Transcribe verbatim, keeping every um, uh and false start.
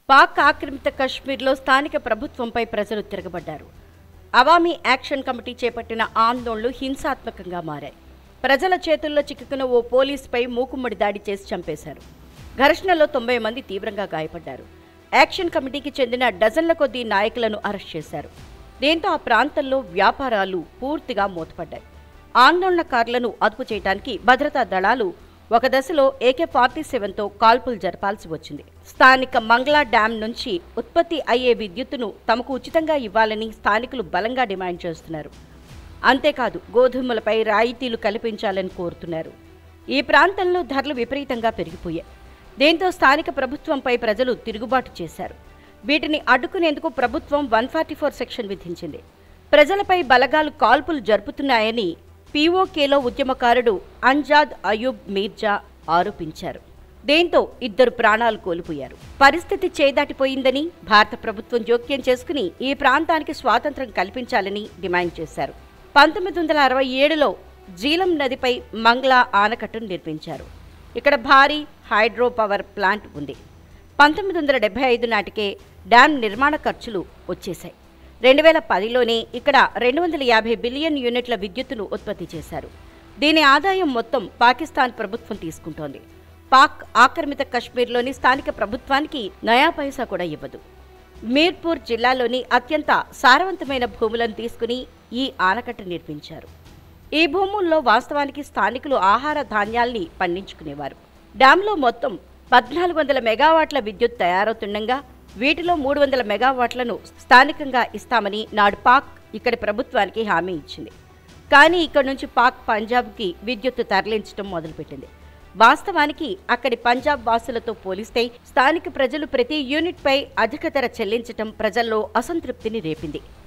పాక్ ఆక్రమిత కశ్మీర్లో స్థానిక ప్రభుత్వంపై ప్రజలు తిరగబడ్డారు. అవామీ యాక్షన్ కమిటీ చేపట్టిన ఆందోళనలు హింసాత్మకంగా మారాయి. ప్రజల చేతుల్లో చిక్కుకున్న ఓ పోలీసుపై మూకుమ్మడి దాడి చేసి చంపేశారు. ఘర్షణలో తొంభై మంది తీవ్రంగా గాయపడ్డారు. యాక్షన్ కమిటీకి చెందిన డజన్ల కొద్దీ నాయకులను అరెస్ట్ చేశారు. దీంతో ఆ ప్రాంతంలో వ్యాపారాలు పూర్తిగా మూతపడ్డాయి. ఆందోళనకారులను అదుపు చేయడానికి భద్రతా దళాలు ఒక దశలో ఏకే ఫార్టీ సెవెన్తో కాల్పులు జరపాల్సి వచ్చింది. స్థానిక మంగ్లా డ్యాం నుంచి ఉత్పత్తి అయ్యే విద్యుత్తును తమకు ఉచితంగా ఇవ్వాలని స్థానికులు బలంగా డిమాండ్ చేస్తున్నారు. అంతేకాదు గోధుమలపై రాయితీలు కల్పించాలని కోరుతున్నారు. ఈ ప్రాంతంలో ధరలు విపరీతంగా పెరిగిపోయాయి. దీంతో స్థానిక ప్రభుత్వంపై ప్రజలు తిరుగుబాటు చేశారు. వీటిని అడ్డుకునేందుకు ప్రభుత్వం వన్ ఫార్టీ ఫోర్ సెక్షన్ విధించింది. ప్రజలపై బలగాలు కాల్పులు జరుపుతున్నాయని పీఓకేలో ఉద్యమకారుడు అంజాద్ అయూబ్ మీర్జా ఆరోపించారు. దీంతో ఇద్దరు ప్రాణాలు కోల్పోయారు. పరిస్థితి చేదాటిపోయిందని భారత ప్రభుత్వం జోక్యం చేసుకుని ఈ ప్రాంతానికి స్వాతంత్ర్యం కల్పించాలని డిమాండ్ చేశారు. పంతొమ్మిది వందల అరవై ఏడులో జీలం నదిపై మంగ్లా ఆనకట్టును నిర్మించారు. ఇక్కడ భారీ హైడ్రో పవర్ ప్లాంట్ ఉంది. పంతొమ్మిది వందల డెబ్బై ఐదు నాటికే డ్యాం నిర్మాణ ఖర్చులు వచ్చేశాయి. రెండు వేల పదిలోనే ఇక్కడ రెండు వందల యాభై బిలియన్ యూనిట్ల విద్యుత్తును ఉత్పత్తి చేశారు. దీని ఆదాయం మొత్తం పాకిస్తాన్ ప్రభుత్వం తీసుకుంటోంది. పాక్ ఆక్రమిత కశ్మీర్లోని స్థానిక ప్రభుత్వానికి నయా పైసా కూడా ఇవ్వదు. మీర్పూర్ జిల్లాలోని అత్యంత సారవంతమైన భూములను తీసుకుని ఈ ఆనకట్ట నిర్మించారు. ఈ భూముల్లో వాస్తవానికి స్థానికులు ఆహార ధాన్యాల్ని పండించుకునేవారు. డ్యాంలో మొత్తం పద్నాలుగు వందల మెగావాట్ల విద్యుత్ తయారవుతుండగా వీటిలో మూడు వందల మెగావాట్లను స్థానికంగా ఇస్తామని నాడు పాక్ ఇక్కడి ప్రభుత్వానికి హామీ ఇచ్చింది. కానీ ఇక్కడ నుంచి పాక్ పంజాబ్కి విద్యుత్తు తరలించడం మొదలుపెట్టింది. వాస్తవానికి అక్కడి పంజాబ్ వాసులతో పోలిస్తే స్థానిక ప్రజలు ప్రతి యూనిట్పై అధిక ధర చెల్లించడం ప్రజల్లో అసంతృప్తిని రేపింది.